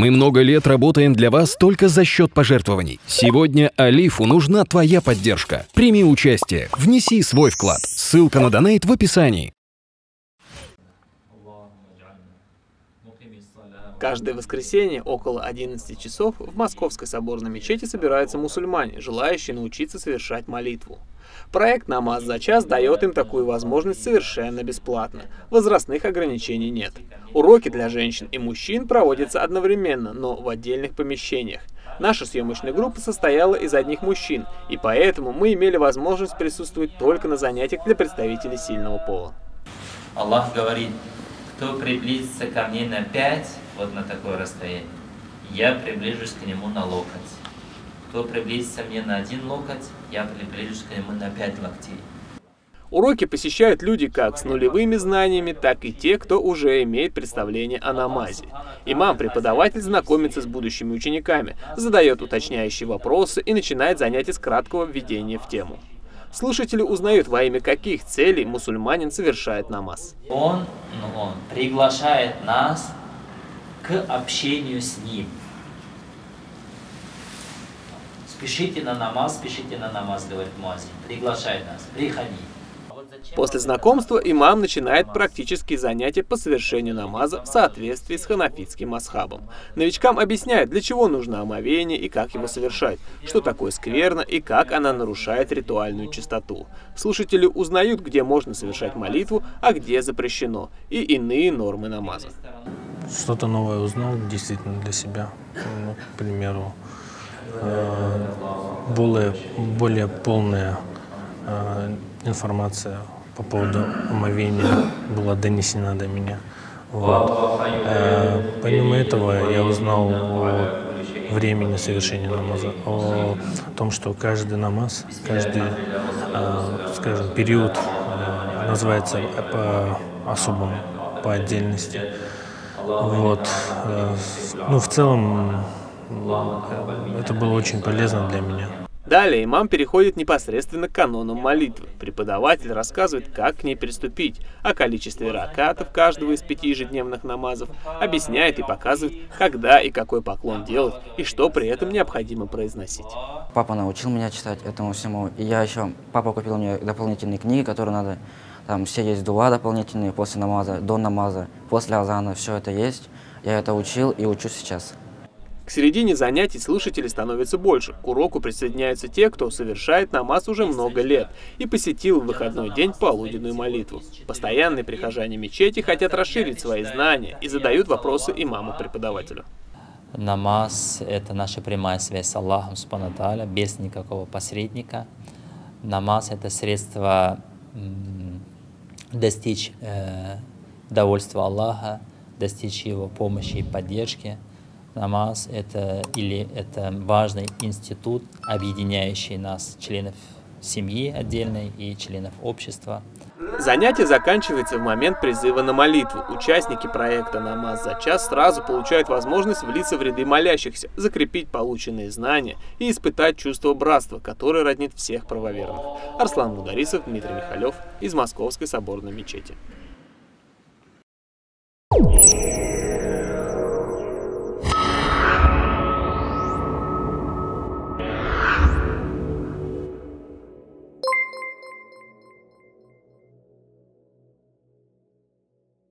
Мы много лет работаем для вас только за счет пожертвований. Сегодня Алифу нужна твоя поддержка. Прими участие, внеси свой вклад. Ссылка на донейт в описании. Каждое воскресенье около 11 часов в Московской соборной мечети собираются мусульмане, желающие научиться совершать молитву. Проект «Намаз за час» дает им такую возможность совершенно бесплатно. Возрастных ограничений нет. Уроки для женщин и мужчин проводятся одновременно, но в отдельных помещениях. Наша съемочная группа состояла из одних мужчин, и поэтому мы имели возможность присутствовать только на занятиях для представителей сильного пола. Аллах говорит: кто приблизится ко мне на 5, вот на такое расстояние, я приближусь к нему на локоть. Кто приблизится мне на 1 локоть, я приближусь к нему на 5 локтей. Уроки посещают люди как с нулевыми знаниями, так и те, кто уже имеет представление о намазе. Имам-преподаватель знакомится с будущими учениками, задает уточняющие вопросы и начинает занятие с краткого введения в тему. Слушатели узнают, во имя каких целей мусульманин совершает намаз. Он приглашает нас к общению с ним. Спешите на намаз, говорит муаззин. Приглашает нас, приходи. После знакомства имам начинает практические занятия по совершению намаза в соответствии с ханафитским мазхабом. Новичкам объясняют, для чего нужно омовение и как его совершать, что такое скверна и как она нарушает ритуальную чистоту. Слушатели узнают, где можно совершать молитву, а где запрещено, и иные нормы намаза. Что-то новое узнал действительно для себя. Ну, к примеру, более полная информация по поводу омовения была донесена до меня. Вот. Помимо этого я узнал о времени совершения намаза, о том, что каждый намаз, каждый, скажем, период называется по-особому, по отдельности. Вот. Ну, в целом, это было очень полезно для меня. Далее имам переходит непосредственно к канонам молитвы. Преподаватель рассказывает, как к ней приступить, о количестве ракатов каждого из 5 ежедневных намазов, объясняет и показывает, когда и какой поклон делать, и что при этом необходимо произносить. Папа научил меня читать этому всему, и папа купил мне дополнительные книги, которые надо, там все есть дуа дополнительные после намаза, до намаза, после азана, все это есть. Я это учил и учу сейчас. К середине занятий слушателей становится больше. К уроку присоединяются те, кто совершает намаз уже много лет и посетил в выходной день полуденную молитву. Постоянные прихожане мечети хотят расширить свои знания и задают вопросы имаму-преподавателю. Намаз – это наша прямая связь с Аллахом, субхану ва тааля, без никакого посредника. Намаз – это средство достичь довольства Аллаха, достичь Его помощи и поддержки. Намаз – это важный институт, объединяющий нас, членов семьи отдельной и членов общества. Занятие заканчивается в момент призыва на молитву. Участники проекта «Намаз за час» сразу получают возможность влиться в ряды молящихся, закрепить полученные знания и испытать чувство братства, которое роднит всех правоверных. Арслан Мударисов, Дмитрий Михалев из Московской соборной мечети.